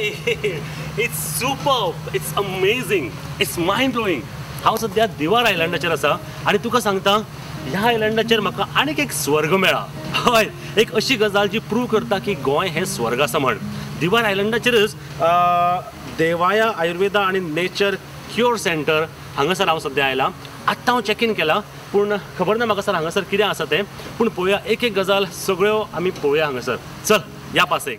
It's superb, it's amazing, it's mind blowing. हांव सध्या दिवार आयलँडाचेर आसा आनी तुका सांगता ह्या आयलँडाचेर म्हाका आनीक एक स्वर्ग मेळ्ळा. हय, एक अशी गजाल जी प्रूव करता की गोंय हें स्वर्ग आसा म्हण. दिवार आयलँडाचेरच देवाया आयुर्वेदा आनी नेचर क्युअर सेंटर हांगासर हांव सध्या आयलां. आत्तां हांव चॅक इन केलां, पूण खबर ना म्हाका सर हांगासर कितें आसा तें. पूण पळोवया एक एक गजाल सगळ्यो आमी पळोवया हांगासर. चल या पासेक.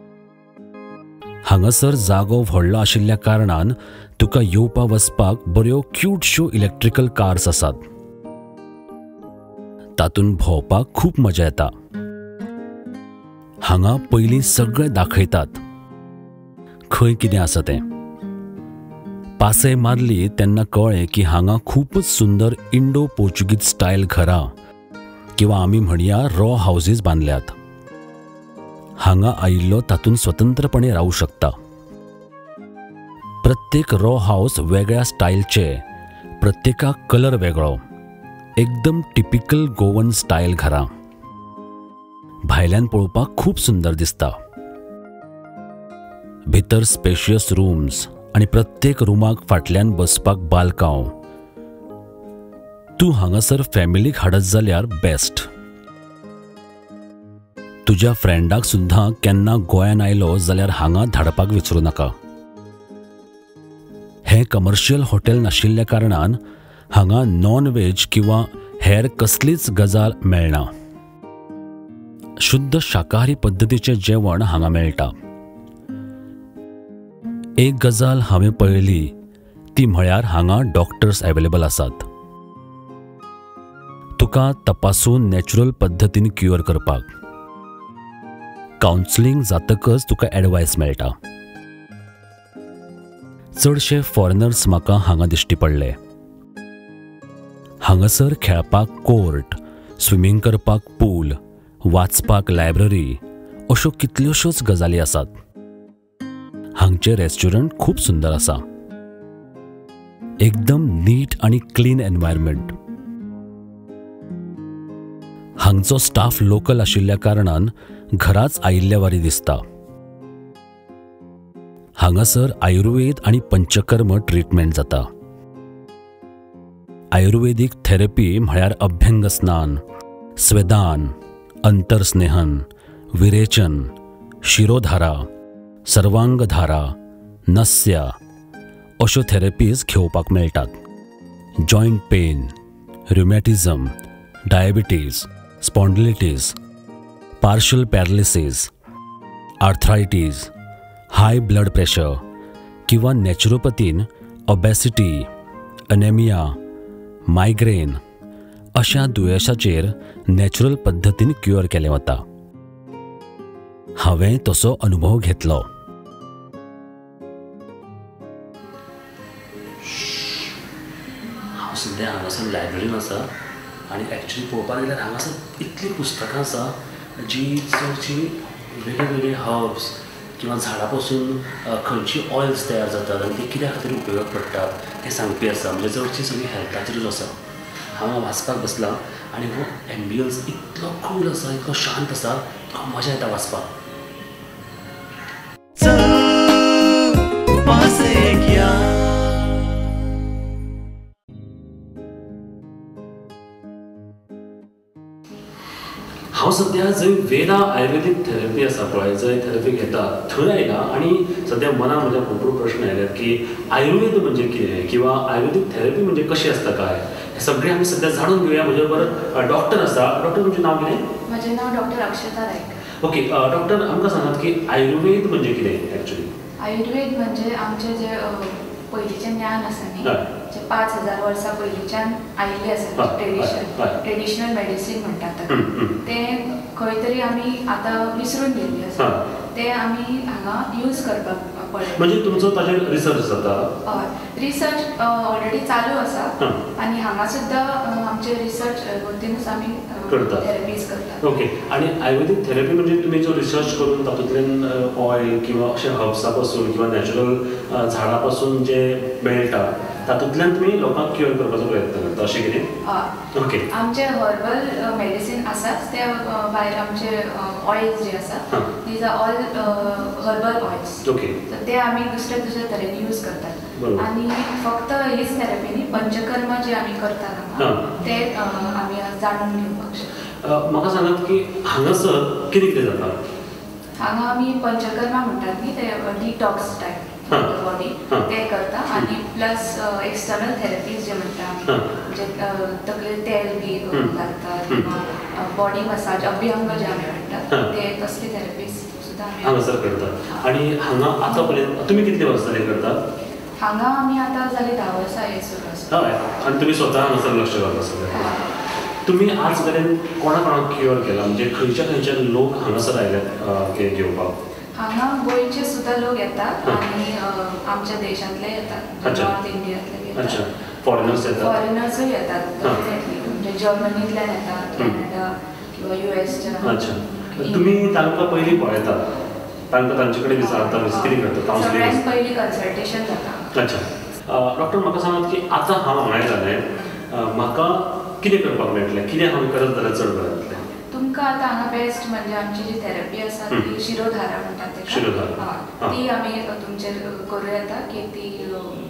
हांगासर जागो व्हडलो आशिल्ल्या कारणान तुका येवपा वचपाक बऱ्यो क्यूटश्यो इलेक्ट्रिकल कार्स आसात. तातूंत भोंवपाक खूब मजा येता. हांगा पयलीं सगळें दाखयतात खंय कितें आसा तें. पासय मारली तेन्ना कळ्ळें की हांगा खूबच सुंदर इंडो पोर्चुगीज स्टायल घरां किंवा आमी म्हणया रॉ हावजीस बांदल्यात. हांगा आयिल्लो तातूंत स्वतंत्रपणे रावूं शकता. प्रत्येक रॉ हावस वेगळ्या स्टायलचे, प्रत्येकाक कलर वेगळो. एकदम टिपिकल गोवन स्टायल घरां. भायल्यान पळोवपाक खूब सुंदर दिसता. भितर स्पेशियस रूम्स आनी प्रत्येक रुमाक फाटल्यान बसपाक बालकांव. तूं हांगासर फॅमिलीक हाडत जाल्यार बेस्ट. तुज्या फ्रेंडाक सुद्दां केन्ना गोंयान आयलो जाल्यार हांगा धाडपाक विसरूं नाका. हें कमर्शियल हॉटेल नाशिल्ल्या कारणान हांगा नॉन वेज किंवा हेर कसलीच गजाल मेळना. शुद्ध शाकाहारी पद्दतीचें जेवण हांगा मेळटा. एक गजाल हांवें पळयली ती म्हळ्यार हांगा डॉक्टर्स अवेलेबल आसात. तुका तपासून नॅचरल पद्दतीन क्युअर करपाक. कावन्सिलींग जातकच तुका एडवायस मेळटा. चडशे फॉरेनर्स म्हाका हांगा दिश्टी पडले. हांगासर खेळपाक कोर्ट, स्विमींग करपाक पूल, वाचपाक लायब्ररी अश्यो कितल्योश्योच गजाली आसात. हांगचें रेस्टॉरंट खूब सुंदर आसा. एकदम नीट आनी क्लीन एनवायरमेंट. हांगचो स्टाफ लोकल आशिल्ल्या कारणान घराच आयिल्ल्या वारी दिसता. हांगासर आयुर्वेद आनी पंचकर्म ट्रीटमेंट जाता. आयुर्वेदीक थेरपी म्हळ्यार अभ्यंग स्नान, स्वेदान, अंतर्स्नेहन, विरेचन, शिरोधारा, सर्वांगधारा, नस्या अश्यो थेरपीज घेवपाक मेळटात. Joint pain, rheumatism, diabetes, spondylitis, partial paralysis, arthritis, high blood pressure किंवा नॅचरोपॅथीन ओबेसिटी, अनेमिया, मायग्रेन अशा दुयेंसाचेर नॅचरल पद्दतीन क्युअर केलें वता. हांवें तसो अनुभव घेतलो. हांव सद्या हांगासर लायब्ररीन आसा आनी एक्चुली पळोवपाक गेल्यार हांगासर इतलीं पुस्तकां आसा जी चडशीं वेगळे हर्ब्स किंवा झाडां पासून खंयची ऑयल्स तयार जातात आनी ते कित्या खातीर उपयोगाक पडटात हें सांगपी आसा. म्हणजे चडशी सगळी हेल्थाचेरूच आसा. हांव वाचपाक बसलां आनी हो एम्बियन्स इतलो कूल आसा, इतलो शांत आसा, तुका मजा येता वाचपाक. हांव सद्या जंय वेदा आयुर्वेदीक थेरपी आसा पळय, जंय थेरपी घेता थंय आयला आनी सद्या मनान म्हज्या भरपूर प्रश्न आयल्यात की आयुर्वेद म्हणजे कितें किंवा आयुर्वेदीक थेरपी म्हणजे कशी आसता काय. हे सगळें आमी सद्या जाणून घेवया. म्हजे बरोबर डॉक्टर आसा. डॉक्टर तुमचें नांव कितें? म्हजें नांव doctor Akshata Naik. Okay doctor, आमकां सांगात की आयुर्वेद म्हणजे कितें एक्चुअली? आयुर्वेद म्हणजे आमचें जे पयलींचें ज्ञान आसा न्ही, जे 5000 वर्सां पयलींच्यान आयिल्लें आसा, ट्रेडिशनल मेडिसीन म्हणटात तें खंय तरी आमी आतां विसरून गेल्लीं आसा. ते आमी हांगा यूज करपाक पळय. म्हणजे तुमचो ताजेर रिसर्च जाता? हय, रिसर्च ऑलरेडी चालू आसा आनी हांगा सुद्दां आमचे रिसर्च वतीनूच आमी थेरपीज करतात. ओके. आनी आयुर्वेदीक थेरपी म्हणजे तुमी जो रिसर्च करून तातूंतल्यान ऑयल किंवा अशे हर्ब्सा पासून किंवा नॅचरल झाडां पासून जे मेळटा तातूंतल्यान तुमी लोकांक क्युअर करपाचो प्रयत्न करता अशें कितें? हय. ओके. आमचे हर्बल मेडिसीन आसाच, ते भायर आमचे ऑयल्स जे आसा these are all herbal oils. Okay. तर ते आमी दुसऱ्या दुसऱ्या तरेन यूज करतात. आणि फक्त हीच थेरपी न्ही, पंचकर्म जे आमी करतात हांगा ते आमी जाणून घेवपाक शकता. म्हाका सांगात की हांगासर कितें कितें जाता? हांगा आमी पंचकर्मा म्हणटात न्ही, ते डिटॉक्स टायप बॉडी ते करता. आणि प्लस एक्सटर्नल थेरपीज जे म्हणटा आमी, जे तकले तेल बी घालतात किंवा बॉडी मसाज, अभ्यंग जे आमी म्हणटात ते तसली थेरपीज सुद्दां आमी हांगासर करतात. आणि हांगा आतां पर्यंत तुमी कितले वर्सां जाली करतात? हांगा आमी आतां जाली 10 वर्सां हे सुरू आसा. हय. आनी तुमी स्वता हांगासर लक्ष घालता सगळें. तुम्ही आज पर्यंत कोणा कोणाक क्युअर केला, म्हणजे खंयच्या लोक हांगासर आयल्यात हे घेवपाक? हांगा गोंयचे सुद्दां लोक येतात आणि आमच्या देशांतले येतात, नॉर्थ इंडियांतले येतात. अच्छा. फॉरेनर्स येतात? फॉरेनर्सूय येतात, म्हणजे जर्मनींतल्यान येतात, कॅनडा किंवा युएसच्या. अच्छा. तुमी तांकां पयलीं पळयतात, तांकां तांचे कडेन विचारता, कितें करता? सगळ्यांत पयलीं कन्सल्टेशन जाता. अच्छा. डॉक्टर म्हाका सांगात की आतां हांव हांगा आयलां, म्हाका कितें करपाक मेळटलें? कितें हांवें करत जाल्यार चड बरें जातलें? तुमकां आतां हांगा बेस्ट म्हणजे आमची जी थेरपी आसा ती शिरोधारा म्हणटात तेका. शिरोधारा. ती आमी तुमचेर करूं येता की ती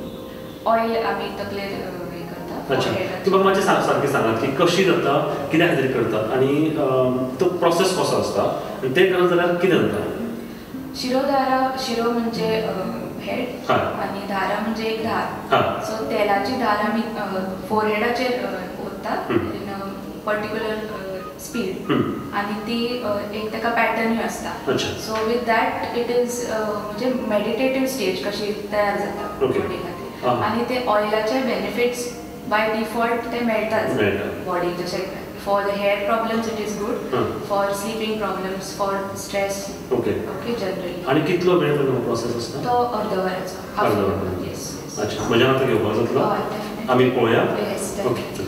ऑयल आमी तकलेर हे करता. अच्छा. ती म्हाका मातशें सारकी सांगात की कशी जाता, कित्या खातीर करतात आणि तो प्रोसेस कसो आसता, आनी तें करत जाल्यार कितें जाता? शिरोधारा, शिरो म्हणजे हेड आणि धारा म्हणजे एक धार. सो तेलाची धार आमी फोरहेडाचेर ओततात इन अ पर्टिक्युलर स्पीड, आणि ती एक ताका पॅटर्नूय आसता. So with that it is म्हणजे मेडिटेटिव्ह स्टेज कशी तयार जाता बॉडी खातीर. आणि ते ऑयलाचे बेनिफिट्स बाय डिफॉल्ट ते मेळटात बॉडी. जशें for the hair problems it is good, for sleeping problems, for stress. Okay generally. आणि कितलो वेळ तो प्रोसेस आसता? तो अर्दवराचो. येस. अच्छा. म्हज्या आतां घेवपाक जातलो? आमी पळोवया. ओके.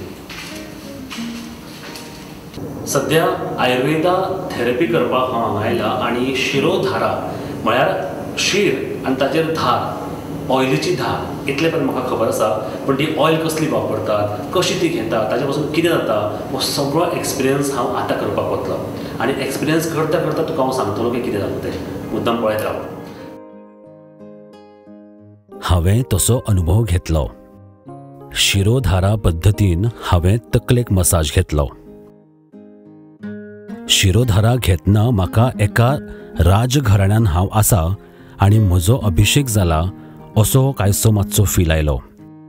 सध्या आयुर्वेदा थेरपी करपाक हांव हांगा आयला, आणि शिरोधारा म्हळ्यार शीर आनी ताचेर धार, ऑयलीची धार, इतले पण म्हाका खबर आसा. पण ती ऑयल कसली वापरतात, कशी ती घेतात, ताचे पासून कितें जाता, हो सगळो एक्सपिरियन्स हांव आतां करपाक वतलो. आनी एक्सपिरियन्स करता करता तुका हांव सांगतलो की कितें जाता तें. मुद्दाम पळयत राव. हांवें तसो अनुभव घेतलो. शिरोधारा पद्दतीन हांवें तकलेक मसाज घेतलो. शिरोधारा घेतना म्हाका एका राजघराण्यांत हांव आसा आनी म्हजो अभिषेक जाला असो कांयसो मातसो फील आयलो.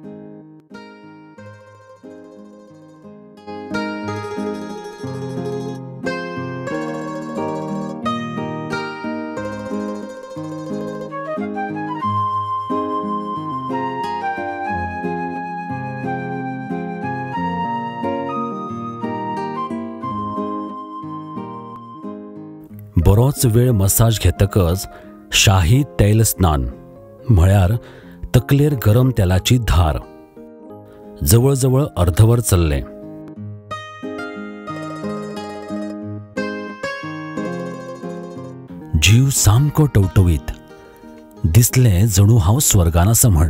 बरोच वेळ मसाज घेतकच शाही तैल स्नान म्हळ्यार तकलेर गरम तेलाची धार जवळजवळ अर्धवर चल्लें. जीव सामको टवटवीत दिसलें, जणू हांव स्वर्गान आसा म्हण.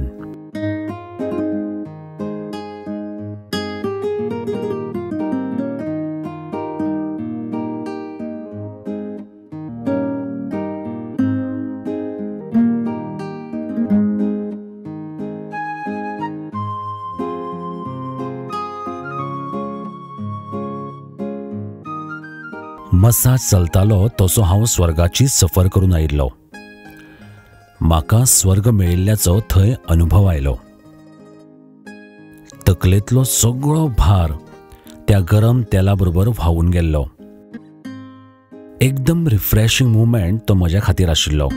मसाज चलतालो तसो हांव स्वर्गाची सफर करून आयिल्लो. म्हाका स्वर्ग मेळिल्ल्याचो थंय अनुभव आयलो. तकलेंतलो सगळो भार त्या गरम तेला बरोबर व्हांवून गेल्लो. एकदम रिफ्रेशिंग मुवमेंट तो म्हज्या खातीर आशिल्लो.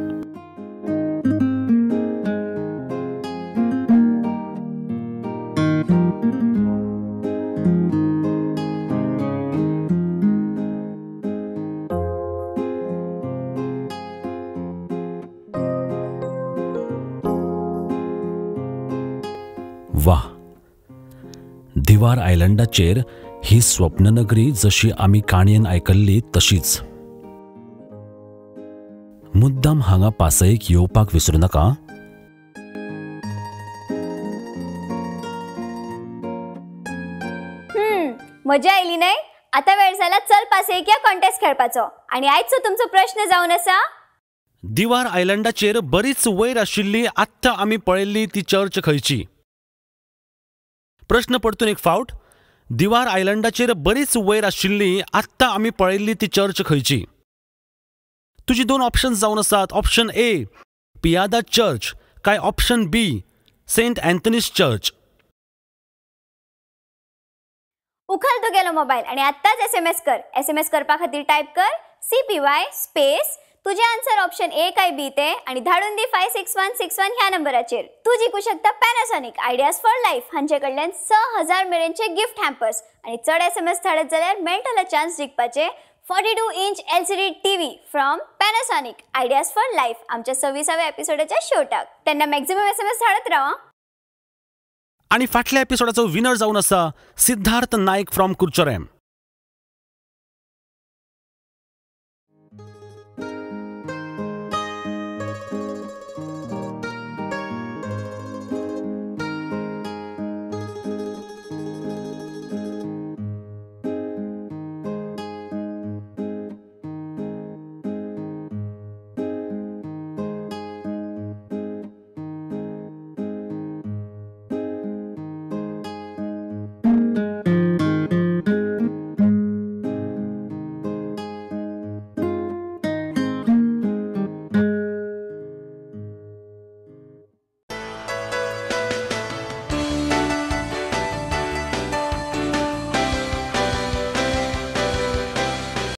वाह, दिवार आयलंडाचेर ही स्वप्ननगरी जशी आमी काणयेन आयकल्ली तशीच. मुद्दाम हांगा पासयेक येवपाक विसरूं नाका. मजा आयली नाही? आता वेळ झाला चल पासे एक या कॉन्टेस्ट खेळपाचो आणि आयचो तुमचो प्रश्न जावन आसा दिवार आयलंडाचेर बरीच वयर आशिल्ली आत्ता आमी पळयल्ली ती चर्च खंयची? प्रश्न परतून एक फावट. दिवार आयलंडाचेर बरीच वयर आशिल्ली आत्ता आमी पळयल्ली ती चर्च खंयची? तुजी दोन ऑप्शन्स जावन आसात. ऑप्शन ए पियादा चर्च काय option B saint Anthony's church. उखल तुगेलो मोबाईल आणि आत्ताच SMS कर. SMS करपा खातीर टाईप कर CPY स्पेस तुझे आन्सर ऑप्शन ए काय बी ते आणि धाडून दी 56161 ह्या नंबराचेर. तू जिखू शकता पॅनासॉनिक आयडियाज फॉर लाईफ हांचे कडल्यान 6000 मेरेनचे गिफ्ट हॅम्पर्स आणि चड SMS धाडत जाल्यार मेळटलो चान्स जिखपाचे 42 inch LCD TV from Panasonic ideas for life आमच्या 26व्या एपिसोडाच्या शेवटाक. तेन्ना मॅक्झिमम SMS धाडत राहा. आणि फाटल्या एपिसोडाचो विनर जावन आसा सिद्धार्थ नाईक फ्रॉम कुर्चोरेम.